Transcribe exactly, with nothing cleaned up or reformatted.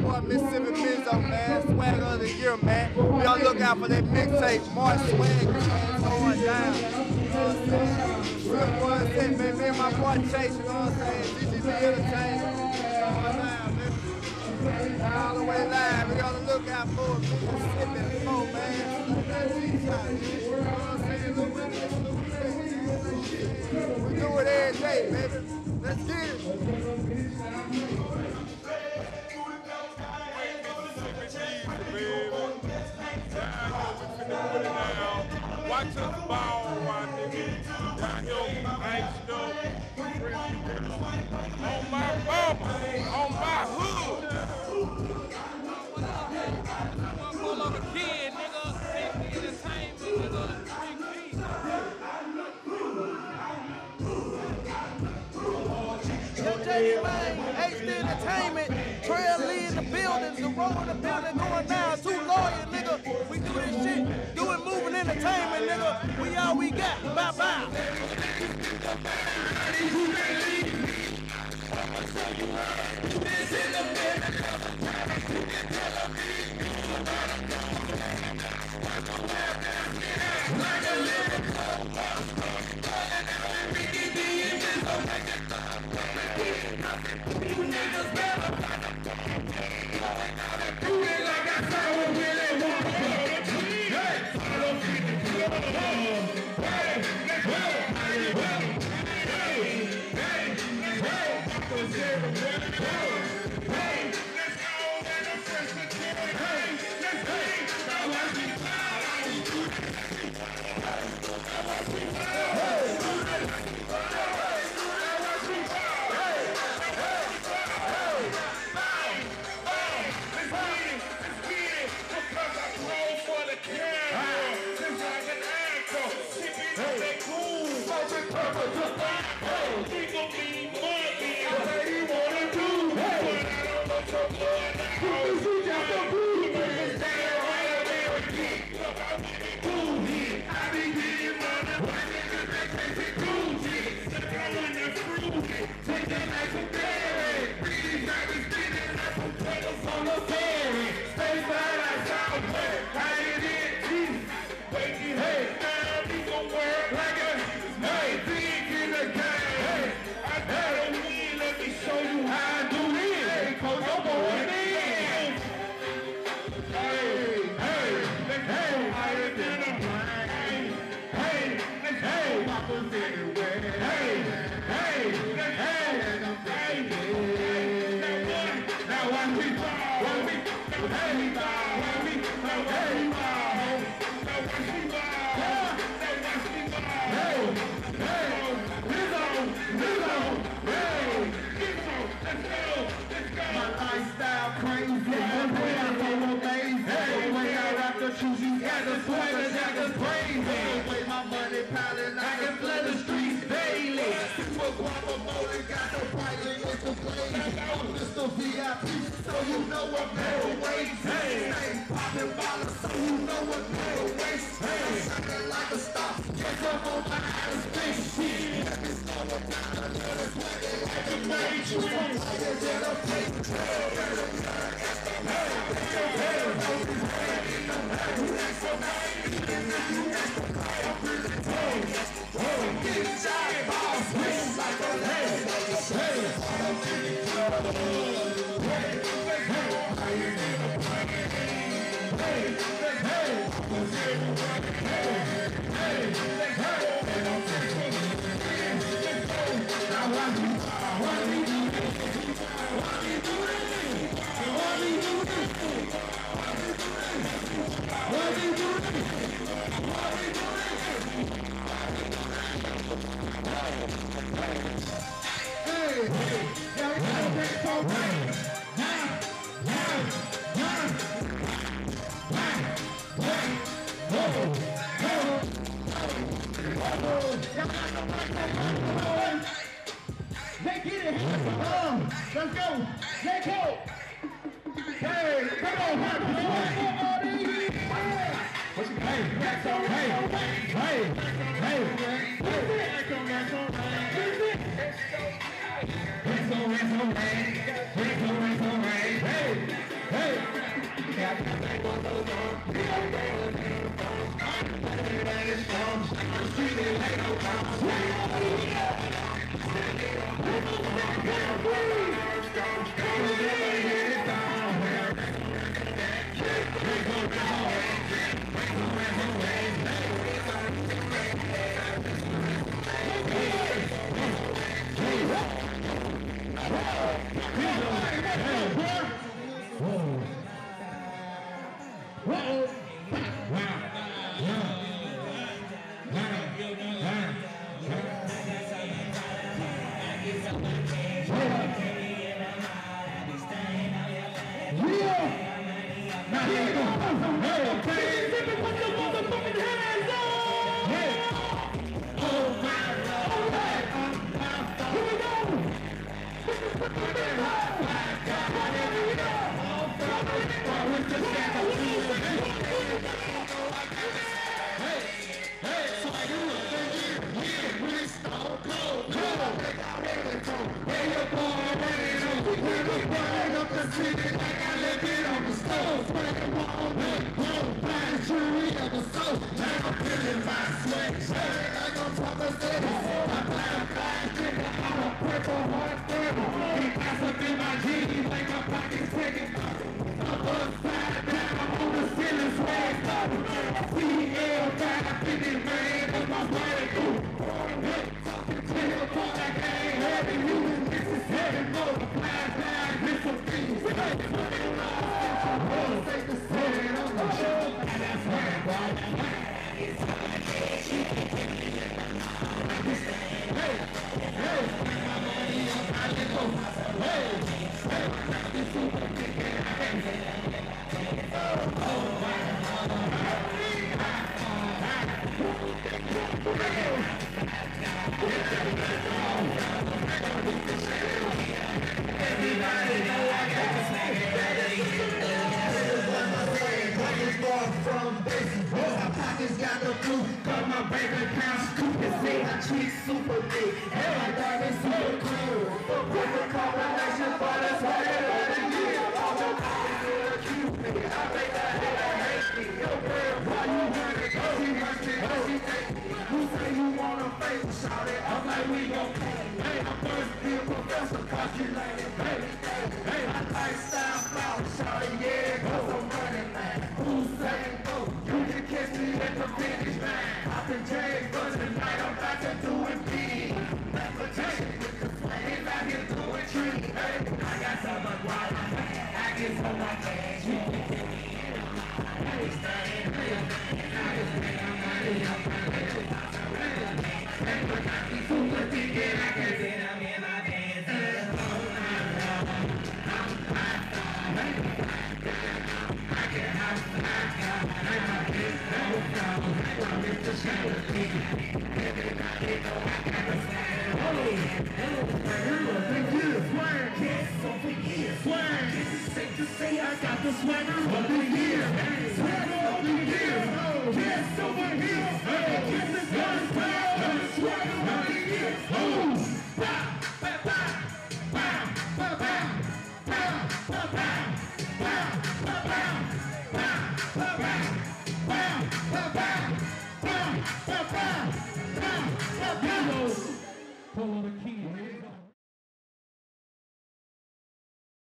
boy Mississippi Mizo, man. Swagger of the year, man. We all look out for that mixtape, March Swag, man. Going down. You know what I'm saying? Real boy said, man, me and my boy Chase, you know what I'm saying? G G B Entertainment. Going down, man. All the way live. We on the lookout for Mississippi Mo, man. You know what I'm saying? We do it every day, baby. Let's get it. Watch us ball, my nigga. On my mama, on my hood. Polo the kid, nigga. Entertainment, nigga. Yo, JayDee, man, H D Entertainment, Treal Lee in the building, the road in the building going down, two lawyers, nigga. We do this shit, doing moving entertainment, nigga. We all we got, bye bye. Let's go. Let's go. Hey, come on, Happy. What's your name? Hey, hey, hey, hey. Rinso, rinso, rain. Rinso, rinso, rain. Hey. Swagger of the year.